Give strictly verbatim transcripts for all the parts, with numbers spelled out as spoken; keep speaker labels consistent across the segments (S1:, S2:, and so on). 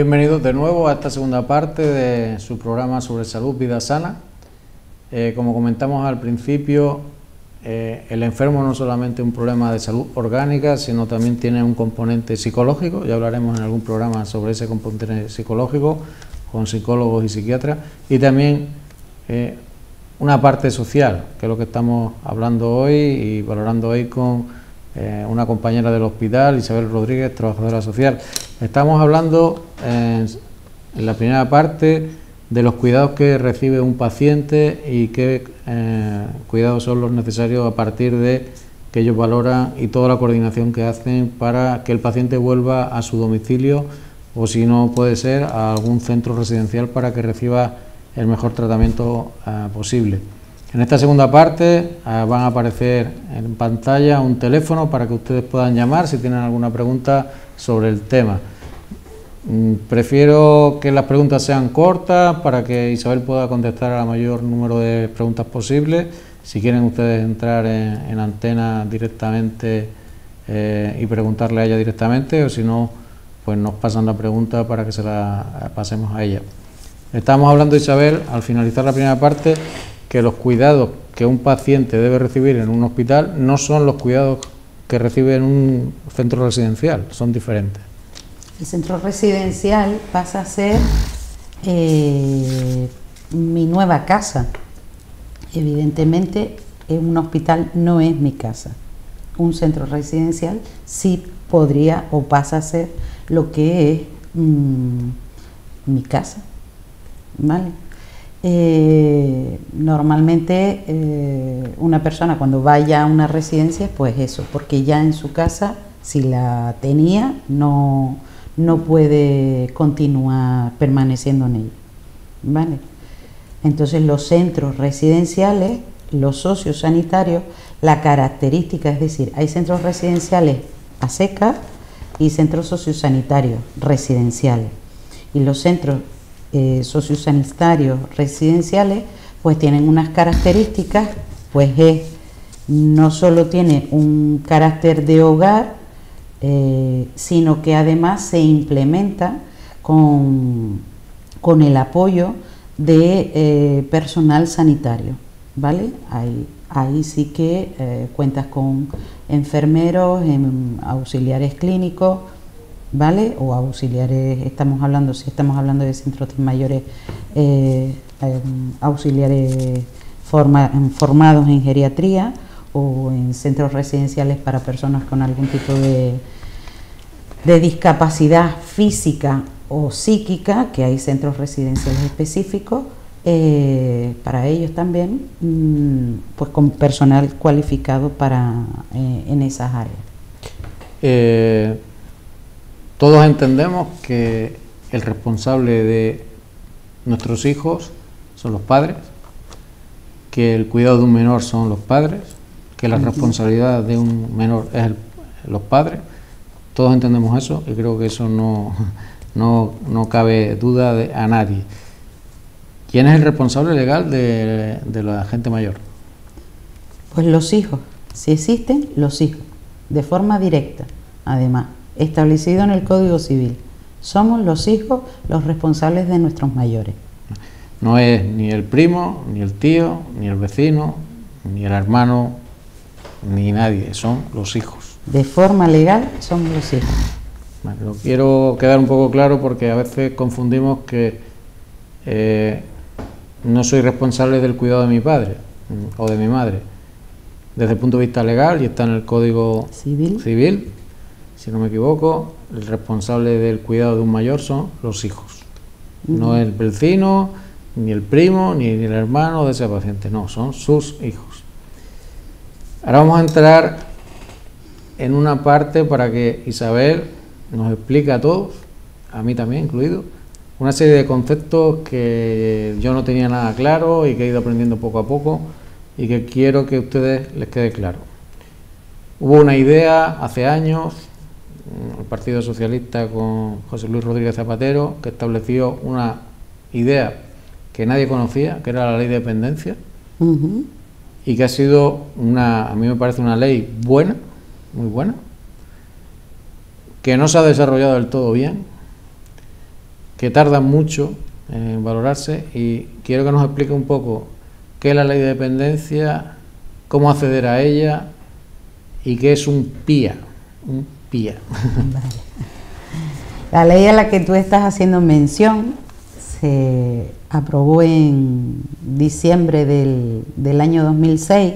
S1: Bienvenidos de nuevo a esta segunda parte de su programa sobre salud, vida sana. Eh, como comentamos al principio, eh, el enfermo no solamente es un problema de salud orgánica, sino también tiene un componente psicológico. Ya hablaremos en algún programa sobre ese componente psicológico con psicólogos y psiquiatras. Y también eh, una parte social, que es lo que estamos hablando hoy y valorando hoy con Eh, una compañera del hospital, Isabel Rodríguez, trabajadora social. Estamos hablando eh, en la primera parte de los cuidados que recibe un paciente y qué eh, cuidados son los necesarios a partir de que ellos valoran y toda la coordinación que hacen para que el paciente vuelva a su domicilio o, si no puede ser, a algún centro residencial para que reciba el mejor tratamiento eh, posible. En esta segunda parte eh, van a aparecer en pantalla un teléfono para que ustedes puedan llamar si tienen alguna pregunta sobre el tema. Mm, prefiero que las preguntas sean cortas para que Isabel pueda contestar al mayor número de preguntas posible. Si quieren ustedes entrar en, en antena directamente eh, y preguntarle a ella directamente, o si no, pues nos pasan la pregunta para que se la pasemos a ella. Estamos hablando, Isabel, al finalizar la primera parte, que los cuidados que un paciente debe recibir en un hospital no son los cuidados que recibe en un centro residencial, son diferentes.
S2: El centro residencial pasa a ser eh, mi nueva casa. Evidentemente, un hospital no es mi casa. Un centro residencial sí podría o pasa a ser lo que es mmm, mi casa, ¿vale? Eh, normalmente eh, una persona cuando vaya a una residencia, pues eso, porque ya en su casa, si la tenía, no, no puede continuar permaneciendo en ella, ¿vale? Entonces los centros residenciales, los sociosanitarios, la característica, es decir, hay centros residenciales a secas y centros sociosanitarios residenciales, y los centros Eh, sociosanitarios residenciales pues tienen unas características, pues es, no solo tiene un carácter de hogar, eh, sino que además se implementa con, con el apoyo de eh, personal sanitario, ¿vale? Ahí, ahí sí que eh, cuentas con enfermeros, en, auxiliares clínicos, ¿vale? O auxiliares, estamos hablando, si estamos hablando de centros mayores, eh, eh, auxiliares forma, formados en geriatría o en centros residenciales para personas con algún tipo de, de discapacidad física o psíquica, que hay centros residenciales específicos, eh, para ellos también, mmm, pues con personal cualificado para, eh, en esas áreas.
S1: Eh... Todos entendemos que el responsable de nuestros hijos son los padres, que el cuidado de un menor son los padres, que la responsabilidad de un menor es el, los padres. Todos entendemos eso y creo que eso no, no, no cabe duda de, a nadie. ¿Quién es el responsable legal de, de la gente mayor?
S2: Pues los hijos, si existen, los hijos, de forma directa, además. Establecido en el Código Civil. Somos los hijos los responsables de nuestros mayores.
S1: No es ni el primo, ni el tío, ni el vecino, ni el hermano, ni nadie, son los hijos.
S2: De forma legal somos los hijos.
S1: Bueno, lo quiero quedar un poco claro porque a veces confundimos que eh, no soy responsable del cuidado de mi padre o de mi madre. Desde el punto de vista legal, y está en el Código Civil, Civil si no me equivoco, el responsable del cuidado de un mayor son los hijos. Uh-huh. No el vecino, ni el primo, ni el hermano de ese paciente, no, son sus hijos. Ahora vamos a entrar en una parte para que Isabel nos explique a todos, a mí también incluido, una serie de conceptos que yo no tenía nada claro y que he ido aprendiendo poco a poco y que quiero que a ustedes les quede claro. Hubo una idea hace años, el Partido Socialista con José Luis Rodríguez Zapatero, que estableció una idea que nadie conocía, que era la ley de dependencia, uh-huh. y que ha sido una, a mí me parece una ley buena, muy buena, que no se ha desarrollado del todo bien, que tardan mucho en valorarse, y quiero que nos explique un poco qué es la ley de dependencia, cómo acceder a ella y qué es un P I A. Un P I A.
S2: Vale. La ley a la que tú estás haciendo mención se aprobó en diciembre del, del año dos mil seis.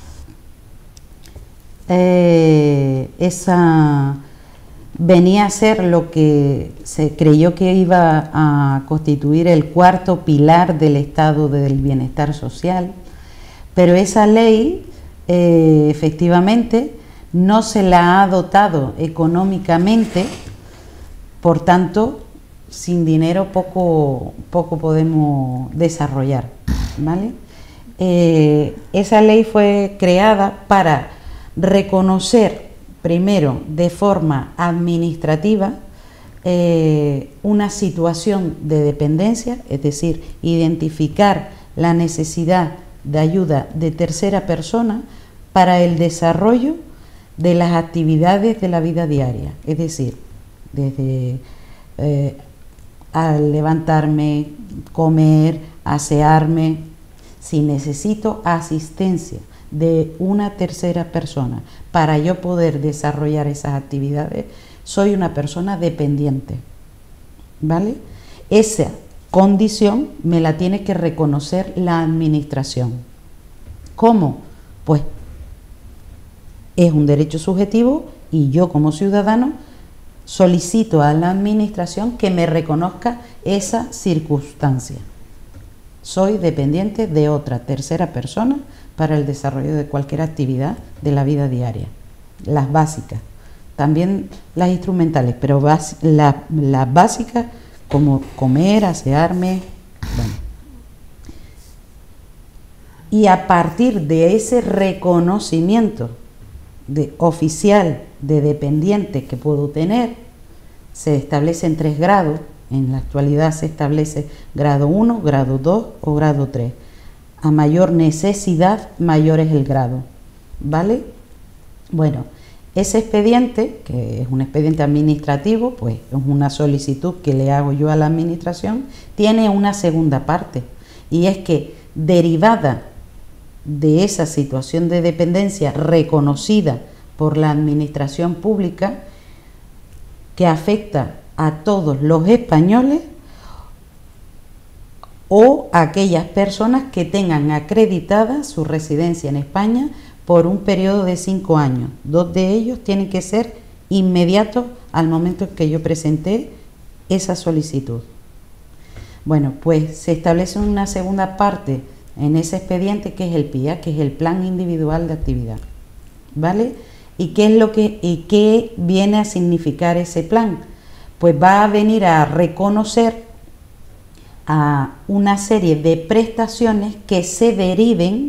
S2: Eh, esa venía a ser lo que se creyó que iba a constituir el cuarto pilar del estado del bienestar social, pero esa ley eh, efectivamente no se la ha dotado económicamente, por tanto, sin dinero poco, poco podemos desarrollar, ¿vale? Eh, esa ley fue creada para reconocer primero de forma administrativa eh, una situación de dependencia, es decir, identificar la necesidad de ayuda de tercera persona para el desarrollo de las actividades de la vida diaria, es decir, desde eh, al levantarme, comer, asearme, si necesito asistencia de una tercera persona para yo poder desarrollar esas actividades, soy una persona dependiente, ¿vale? Esa condición me la tiene que reconocer la administración. ¿Cómo? Pues es un derecho subjetivo y yo como ciudadano solicito a la administración que me reconozca esa circunstancia. Soy dependiente de otra tercera persona para el desarrollo de cualquier actividad de la vida diaria. Las básicas, también las instrumentales, pero bas, la, las básicas como comer, asearme. Bueno. Y a partir de ese reconocimiento de oficial de dependiente que puedo tener, se establecen tres grados. En la actualidad se establece grado uno, grado dos o grado tres. A mayor necesidad, mayor es el grado, ¿vale? Bueno, ese expediente, que es un expediente administrativo, pues es una solicitud que le hago yo a la administración, tiene una segunda parte, y es que derivada de esa situación de dependencia reconocida por la administración pública, que afecta a todos los españoles, o aquellas personas que tengan acreditada su residencia en España por un periodo de cinco años. Dos de ellos tienen que ser inmediatos al momento en que yo presenté esa solicitud. Bueno, pues se establece una segunda parte en ese expediente, que es el P I A, que es el Plan Individual de Actividad, ¿vale? ¿Y qué es lo que y qué viene a significar ese plan? Pues va a venir a reconocer a una serie de prestaciones que se deriven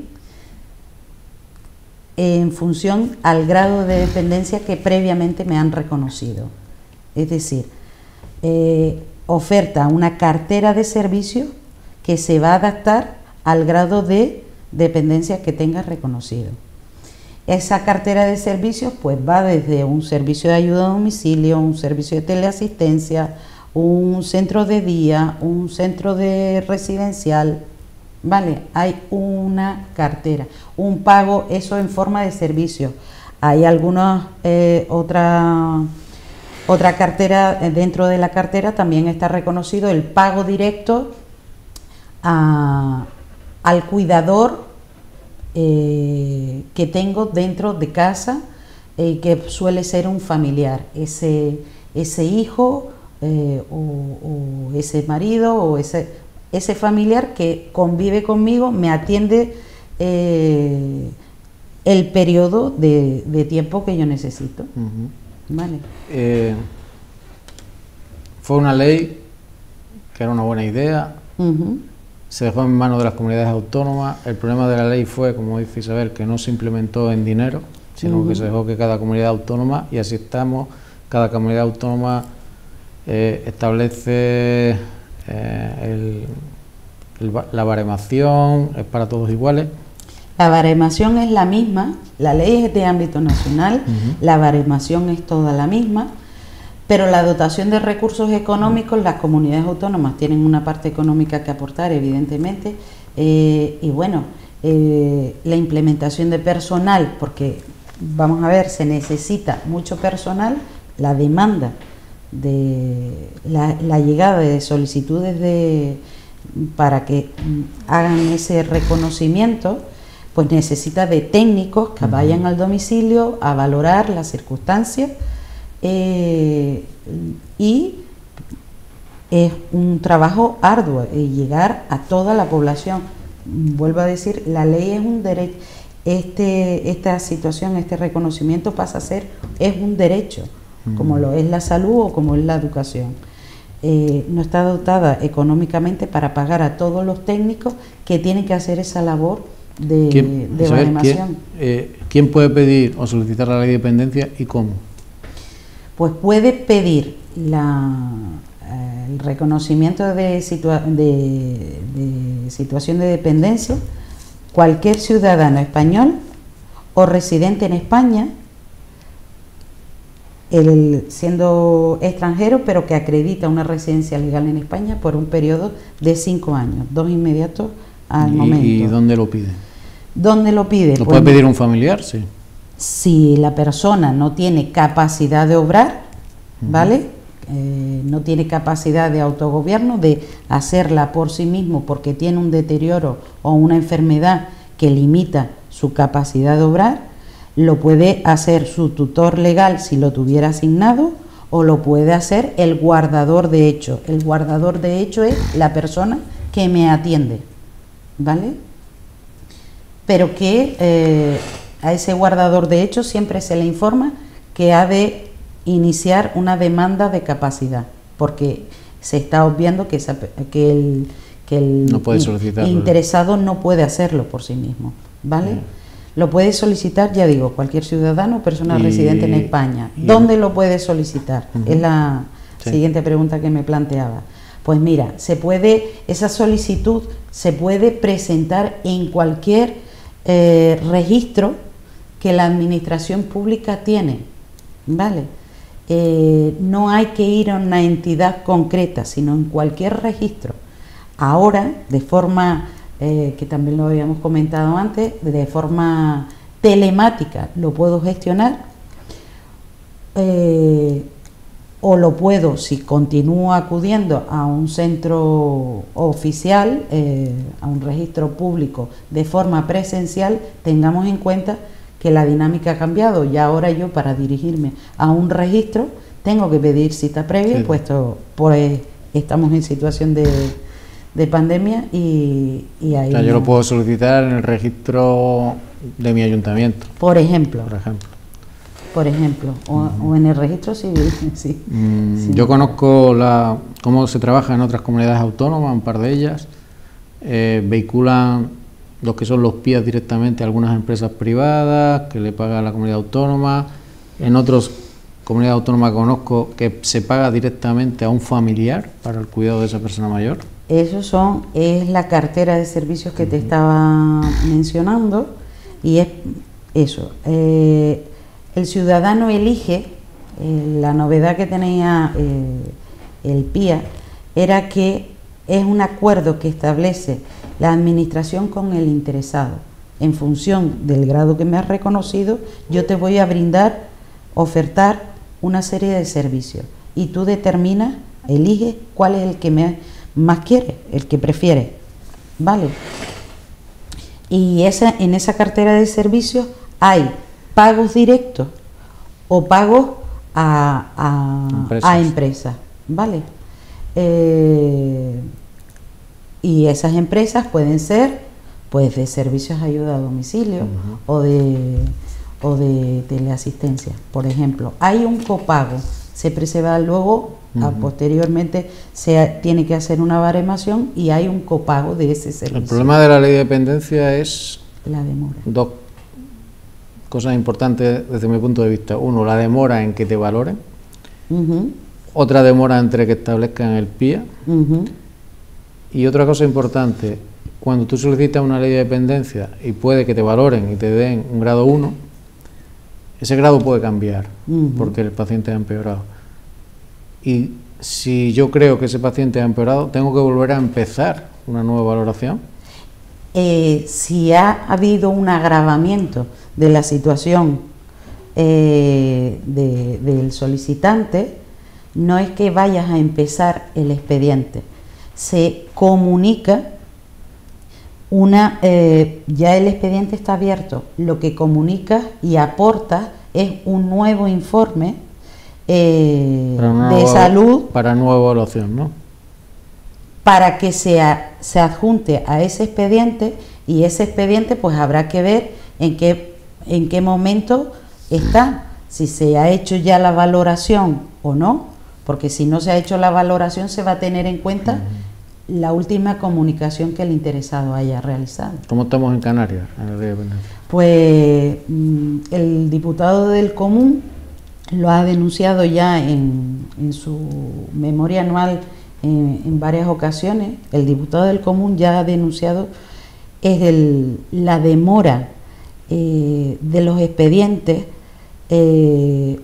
S2: en función al grado de dependencia que previamente me han reconocido. Es decir, eh, oferta una cartera de servicios que se va a adaptar al grado de dependencia que tenga reconocido. Esa cartera de servicios pues va desde un servicio de ayuda a domicilio, un servicio de teleasistencia, un centro de día, un centro de residencial, ¿vale? Hay una cartera, un pago, eso en forma de servicio. Hay alguna eh, otra, otra cartera, dentro de la cartera también está reconocido el pago directo a, al cuidador eh, que tengo dentro de casa, eh, que suele ser un familiar, ese, ese hijo, Eh, o, o ese marido o ese, ese familiar que convive conmigo, me atiende eh, el periodo de, de tiempo que yo necesito. Uh-huh. Vale.
S1: Eh, fue una ley que era una buena idea, uh-huh. Se dejó en manos de las comunidades autónomas. El problema de la ley fue, como dice Isabel, que no se implementó en dinero, sino uh-huh. que se dejó que cada comunidad autónoma, y así estamos, cada comunidad autónoma Eh, establece eh, el, el, la baremación, es para todos iguales.
S2: La baremación es la misma, la ley es de ámbito nacional, uh-huh. La baremación es toda la misma, Pero la dotación de recursos económicos, las comunidades autónomas tienen una parte económica que aportar, evidentemente, eh, y bueno, eh, la implementación de personal, porque vamos a ver, se necesita mucho personal, la demanda de la, la llegada de solicitudes de para que hagan ese reconocimiento, pues necesita de técnicos que vayan al domicilio a valorar las circunstancias. Eh, y es un trabajo arduo y llegar a toda la población. Vuelvo a decir, la ley es un derecho, este, esta situación, este reconocimiento pasa a ser, es un derecho, mm. como lo es la salud o como es la educación. Eh, no está dotada económicamente para pagar a todos los técnicos que tienen que hacer esa labor de,
S1: ¿Quién,
S2: de baremación.
S1: ¿quién, eh, ¿Quién puede pedir o solicitar la ley de dependencia y cómo?
S2: Pues puede pedir la, eh, el reconocimiento de, situa de, de situación de dependencia cualquier ciudadano español o residente en España, el, siendo extranjero, pero que acredita una residencia legal en España por un periodo de cinco años, dos inmediatos al
S1: ¿Y,
S2: momento.
S1: ¿Y dónde lo pide?
S2: ¿Dónde lo pide?
S1: ¿Lo
S2: pues,
S1: puede pedir un familiar? Sí.
S2: Si la persona no tiene capacidad de obrar, ¿vale? Eh, no tiene capacidad de autogobierno, de hacerla por sí mismo porque tiene un deterioro o una enfermedad que limita su capacidad de obrar, lo puede hacer su tutor legal si lo tuviera asignado, o lo puede hacer el guardador de hecho. El guardador de hecho es la persona que me atiende, ¿vale? Pero que eh, a ese guardador de hecho siempre se le informa que ha de iniciar una demanda de capacidad, porque se está obviando que, esa, que el, que el
S1: no puede solicitarlo,
S2: interesado no puede hacerlo por sí mismo, ¿vale? Sí. Lo puede solicitar, ya digo, cualquier ciudadano o persona y, residente en España. ¿Dónde y, lo puede solicitar? Uh-huh. Es la sí. siguiente pregunta que me planteaba. Pues mira, se puede, esa solicitud se puede presentar en cualquier eh, registro que la administración pública tiene, ¿vale? Eh, no hay que ir a una entidad concreta, sino en cualquier registro. Ahora, de forma, eh, que también lo habíamos comentado antes, de forma telemática lo puedo gestionar, eh, o lo puedo, si continúo acudiendo a un centro oficial, eh, a un registro público de forma presencial. Tengamos en cuenta que la dinámica ha cambiado y ahora yo, para dirigirme a un registro, tengo que pedir cita previa, sí. puesto pues estamos en situación de, de pandemia y, y ahí...
S1: O sea, yo lo puedo solicitar en el registro de mi ayuntamiento.
S2: Por ejemplo.
S1: Por ejemplo.
S2: Por ejemplo, o, uh-huh. o en el registro civil, sí.
S1: Mm,
S2: sí.
S1: Yo conozco la, cómo se trabaja en otras comunidades autónomas, un par de ellas, eh, vehiculan los que son los P I A directamente a algunas empresas privadas que le paga a la comunidad autónoma. En otras comunidades autónomas conozco que se paga directamente a un familiar para el cuidado de esa persona mayor.
S2: Eso son, es la cartera de servicios que uh-huh. te estaba mencionando, y es eso. Eh, el ciudadano elige, eh, la novedad que tenía eh, el P I A era que es un acuerdo que establece la administración con el interesado. En función del grado que me has reconocido, yo te voy a brindar, ofertar una serie de servicios, y tú determinas, eliges cuál es el que me, más quiere, el que prefiere, ¿vale? Y esa, en esa cartera de servicios hay pagos directos o pagos a, a, empresas. a empresas, ¿vale? Eh, y esas empresas pueden ser pues de servicios de ayuda a domicilio uh-huh. o de o de teleasistencia, por ejemplo. Hay un copago, se se va luego, uh-huh. a, posteriormente se tiene que hacer una baremación y hay un copago de ese servicio.
S1: El problema de la ley de dependencia es
S2: la demora.
S1: Dos cosas importantes desde mi punto de vista. Uno, la demora en que te valoren. Uh-huh. Otra demora entre que establezcan el P I A. Uh-huh. Y otra cosa importante, cuando tú solicitas una ley de dependencia y puede que te valoren y te den un grado uno, ese grado puede cambiar uh-huh. porque el paciente ha empeorado. y si yo creo que ese paciente ha empeorado, ¿tengo que volver a empezar una nueva valoración?
S2: Eh, si ha habido un agravamiento de la situación eh, de, del solicitante, no es que vayas a empezar el expediente, se comunica una, eh, ya el expediente está abierto, lo que comunica y aporta es un nuevo informe eh, de
S1: nueva,
S2: salud
S1: para nueva evaluación, ¿no?
S2: Para que se, a, se adjunte a ese expediente, y ese expediente pues habrá que ver en qué, en qué momento está, si se ha hecho ya la valoración o no, porque si no se ha hecho la valoración se va a tener en cuenta uh-huh. la última comunicación que el interesado haya realizado.
S1: ¿Cómo estamos en Canarias? En
S2: pues el diputado del Común lo ha denunciado ya en, en su memoria anual en, en varias ocasiones. El diputado del Común ya ha denunciado es el, la demora eh, de los expedientes eh,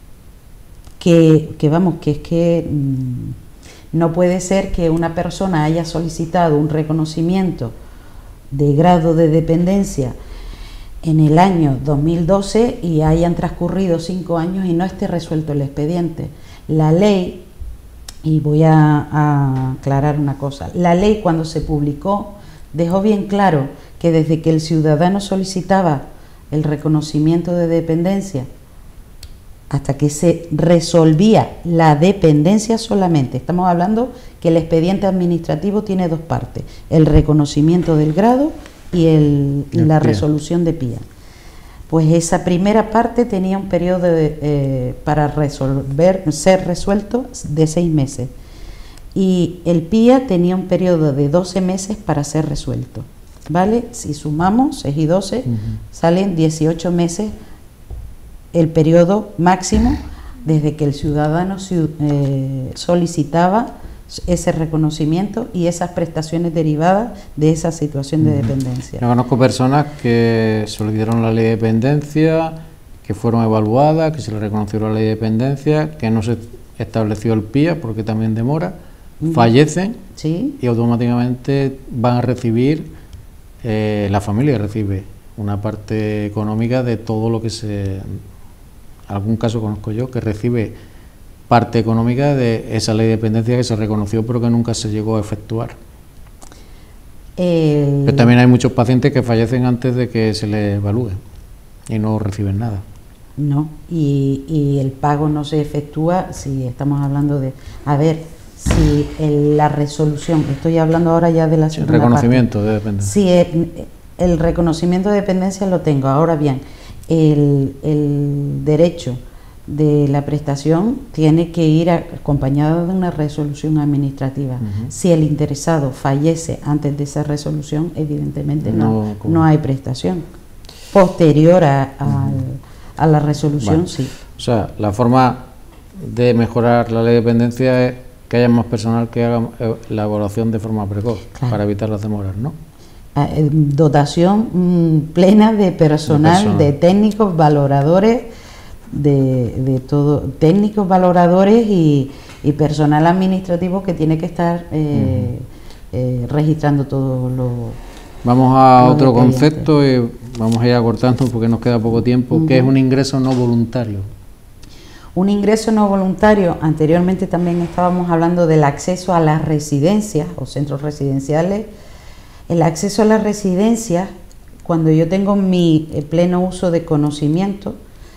S2: que, que vamos, que es que mmm, no puede ser que una persona haya solicitado un reconocimiento de grado de dependencia en el año dos mil doce y hayan transcurrido cinco años y no esté resuelto el expediente. La ley, y voy a, a aclarar una cosa, la ley cuando se publicó dejó bien claro que desde que el ciudadano solicitaba el reconocimiento de dependencia hasta que se resolvía la dependencia solamente, estamos hablando que el expediente administrativo tiene dos partes, el reconocimiento del grado y, el, y la resolución de P I A. Pues esa primera parte tenía un periodo de, eh, para resolver, ser resuelto de seis meses. Y el P I A tenía un periodo de doce meses para ser resuelto, ¿vale? Si sumamos seis y doce, uh-huh. salen dieciocho meses el periodo máximo desde que el ciudadano eh, solicitaba ese reconocimiento y esas prestaciones derivadas de esa situación de dependencia.
S1: Yo conozco personas que solicitaron la ley de dependencia, que fueron evaluadas, que se les reconoció la ley de dependencia, que no se estableció el P I A porque también demora, fallecen
S2: ¿Sí?
S1: y automáticamente van a recibir, eh, la familia recibe una parte económica de todo lo que se, algún caso conozco yo, que recibe parte económica de esa ley de dependencia que se reconoció pero que nunca se llegó a efectuar.
S2: El...
S1: Pero también hay muchos pacientes que fallecen antes de que se les evalúe y no reciben nada.
S2: No, y, y el pago no se efectúa si estamos hablando de... A ver, si el, la resolución, estoy hablando ahora ya de la segunda
S1: El reconocimiento
S2: parte.
S1: de dependencia.
S2: Si el, el reconocimiento de dependencia lo tengo, ahora bien, el, el derecho de la prestación tiene que ir acompañado de una resolución administrativa. Uh-huh. Si el interesado fallece antes de esa resolución, evidentemente no, no, no hay prestación. Posterior a, a, uh-huh. a la resolución, bueno, sí.
S1: O sea, la forma de mejorar la ley de dependencia es que haya más personal que haga la evaluación de forma precoz, claro, para evitar las demoras, ¿no?
S2: Dotación mmm, plena de personal, de, personal. de técnicos, valoradores, de, de todo, técnicos, valoradores y, y personal administrativo que tiene que estar eh, uh-huh. eh, registrando todo lo...
S1: Vamos a otro concepto y vamos a ir acortando porque nos queda poco tiempo, uh-huh. que es un ingreso no voluntario.
S2: Un ingreso no voluntario, anteriormente también estábamos hablando del acceso a las residencias o centros residenciales. El acceso a las residencias, cuando yo tengo mi pleno uso de conocimiento,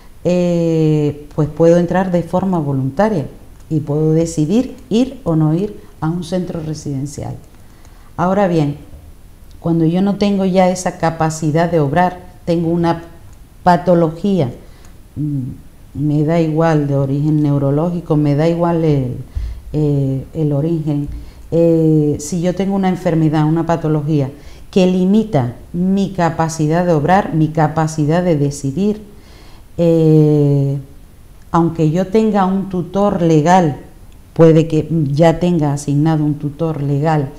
S2: eh, pues puedo entrar de forma voluntaria y puedo decidir ir o no ir a un centro residencial. Ahora bien, cuando yo no tengo ya esa capacidad de obrar, tengo una patología, me da igual de origen neurológico, me da igual el, eh, el origen, eh, si yo tengo una enfermedad, una patología que limita mi capacidad de obrar, mi capacidad de decidir, eh, aunque yo tenga un tutor legal, puede que ya tenga asignado un tutor legal,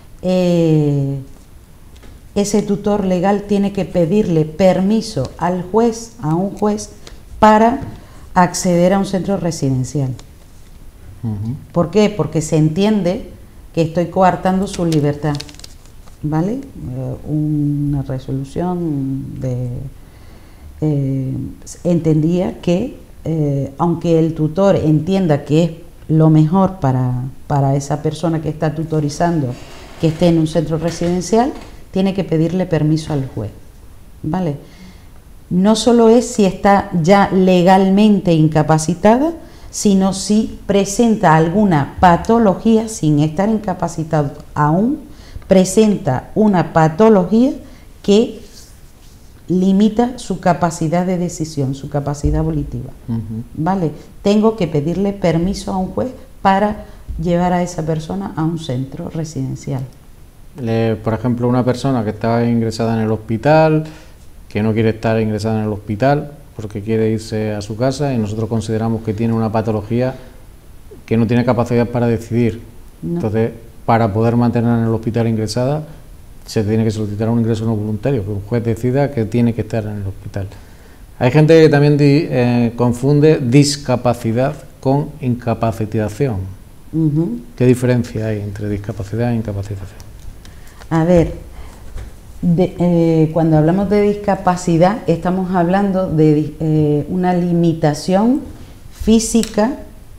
S2: eh, ese tutor legal tiene que pedirle permiso al juez, a un juez, para acceder a un centro residencial. Uh-huh. ¿Por qué? Porque se entiende que estoy coartando su libertad, ¿vale? Eh, una resolución de, eh, entendía que eh, aunque el tutor entienda que es lo mejor para, para esa persona que está tutorizando que esté en un centro residencial, tiene que pedirle permiso al juez, ¿vale? No solo es si está ya legalmente incapacitada, sino si presenta alguna patología sin estar incapacitado aún, presenta una patología que limita su capacidad de decisión, su capacidad volitiva. Uh-huh. ¿Vale? Tengo que pedirle permiso a un juez para llevar a esa persona a un centro residencial.
S1: Le, por ejemplo, una persona que está ingresada en el hospital, que no quiere estar ingresada en el hospital porque quiere irse a su casa y nosotros consideramos que tiene una patología que no tiene capacidad para decidir. No. Entonces, para poder mantenerla en el hospital ingresada, se tiene que solicitar un ingreso no voluntario, que un juez decida que tiene que estar en el hospital. Hay gente que también di, eh, confunde discapacidad con incapacitación. Uh-huh. ¿Qué diferencia hay entre discapacidad e incapacitación?
S2: A ver, de, eh, cuando hablamos de discapacidad estamos hablando de eh, una limitación física,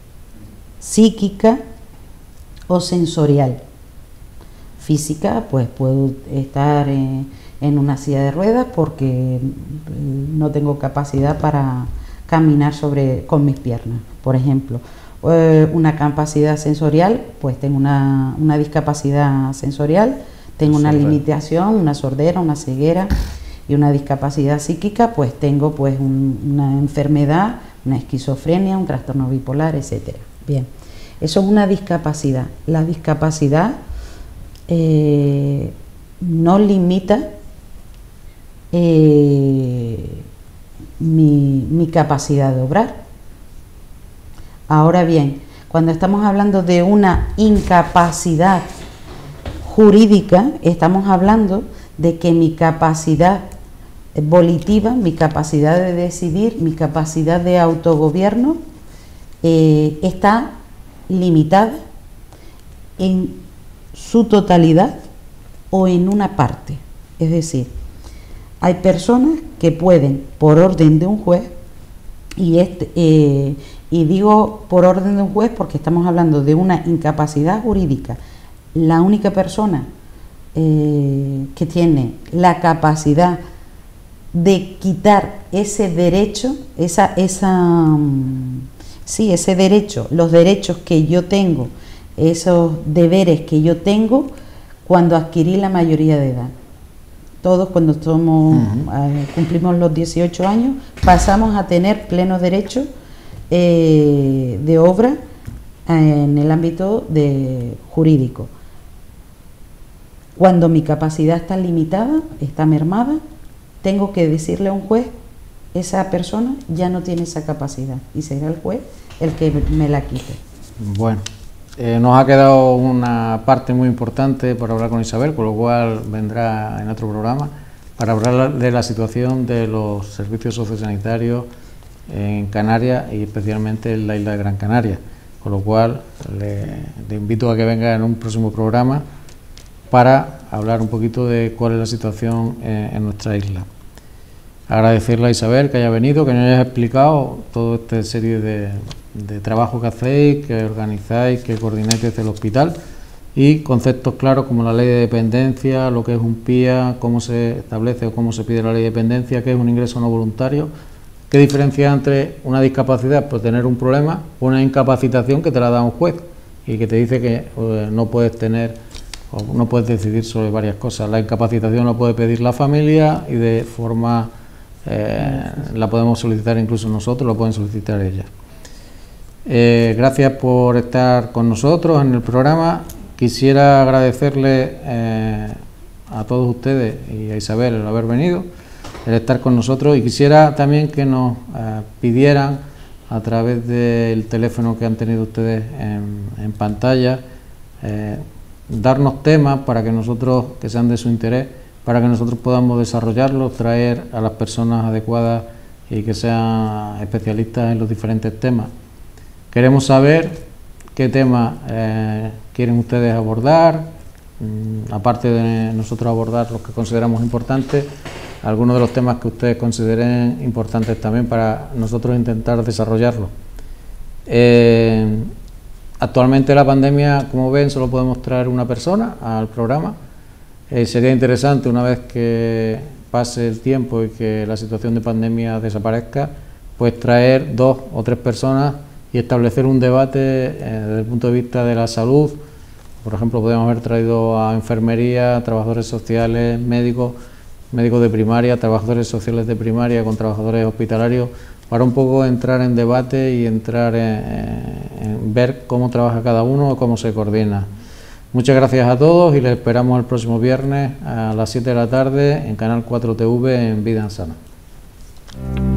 S2: psíquica o sensorial. Física, pues puedo estar en, en una silla de ruedas porque no tengo capacidad para caminar sobre, con mis piernas, por ejemplo. Eh, una capacidad sensorial, pues tengo una, una discapacidad sensorial, tengo una limitación, una sordera, una ceguera, y una discapacidad psíquica, pues tengo pues un, una enfermedad, una esquizofrenia, un trastorno bipolar, etcétera. Bien, eso es una discapacidad. La discapacidad eh, no limita eh, mi, mi capacidad de obrar. Ahora bien, cuando estamos hablando de una incapacidad jurídica, estamos hablando de que mi capacidad volitiva, mi capacidad de decidir, mi capacidad de autogobierno eh, está limitada en su totalidad o en una parte. Es decir, hay personas que pueden, por orden de un juez, y, este, eh, y digo por orden de un juez porque estamos hablando de una incapacidad jurídica, la única persona eh, que tiene la capacidad de quitar ese derecho, esa, esa, sí, ese derecho, los derechos que yo tengo, esos deberes que yo tengo cuando adquirí la mayoría de edad. Todos cuando somos, uh-huh. eh, cumplimos los dieciocho años, pasamos a tener pleno derecho eh, de obra eh, en el ámbito de jurídico. Cuando mi capacidad está limitada, está mermada, tengo que decirle a un juez, esa persona ya no tiene esa capacidad, y será el juez el que me la quite.
S1: Bueno, eh, nos ha quedado una parte muy importante por hablar con Isabel, con lo cual vendrá en otro programa para hablar de la situación de los servicios sociosanitarios en Canarias y especialmente en la isla de Gran Canaria, con lo cual le, le invito a que venga en un próximo programa para hablar un poquito de cuál es la situación en, en nuestra isla. Agradecerle a Isabel que haya venido, que nos haya explicado toda esta serie de, de trabajo que hacéis, que organizáis, que coordináis desde el hospital, y conceptos claros como la ley de dependencia, lo que es un P I A, cómo se establece o cómo se pide la ley de dependencia, qué es un ingreso no voluntario, qué diferencia entre una discapacidad por tener un problema o una incapacitación que te la da un juez y que te dice que eh, no puedes tener o no puedes decidir sobre varias cosas. La incapacitación la puede pedir la familia y de forma eh, la podemos solicitar incluso nosotros, la pueden solicitar ellas. Eh, gracias por estar con nosotros en el programa. Quisiera agradecerle eh, a todos ustedes y a Isabel el haber venido, el estar con nosotros, y quisiera también que nos eh, pidieran a través del teléfono que han tenido ustedes en, en pantalla, eh, darnos temas para que nosotros, que sean de su interés, para que nosotros podamos desarrollarlos, traer a las personas adecuadas y que sean especialistas en los diferentes temas. Queremos saber qué temas eh, quieren ustedes abordar, mm, aparte de nosotros abordar los que consideramos importantes, algunos de los temas que ustedes consideren importantes también para nosotros intentar desarrollarlos. Eh, actualmente la pandemia, como ven, solo podemos traer una persona al programa. Eh, sería interesante, una vez que pase el tiempo y que la situación de pandemia desaparezca, pues traer dos o tres personas y establecer un debate eh, desde el punto de vista de la salud. Por ejemplo, podríamos haber traído a enfermería, trabajadores sociales, médicos, médicos de primaria, trabajadores sociales de primaria con trabajadores hospitalarios, para un poco entrar en debate y entrar en, en ver cómo trabaja cada uno, cómo se coordina. Muchas gracias a todos y les esperamos el próximo viernes a las siete de la tarde en Canal cuatro T V en Vida Sana.